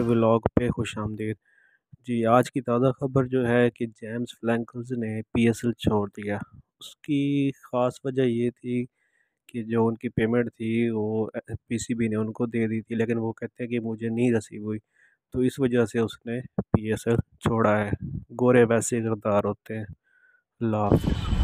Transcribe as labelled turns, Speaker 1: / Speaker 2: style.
Speaker 1: Vlog पे खुश आमदीद। जी, आज की ताज़ा खबर जो है कि जेम्स फ्रैंकल्स ने पीएसएल छोड़ दिया। उसकी ख़ास वजह ये थी कि जो उनकी पेमेंट थी वो पीसीबी ने उनको दे दी थी, लेकिन वो कहते हैं कि मुझे नहीं रिसीव हुई। तो इस वजह से उसने पीएसएल छोड़ा है। गोरे वैसे किरदार होते हैं। अल्लाह हाफ़िज़।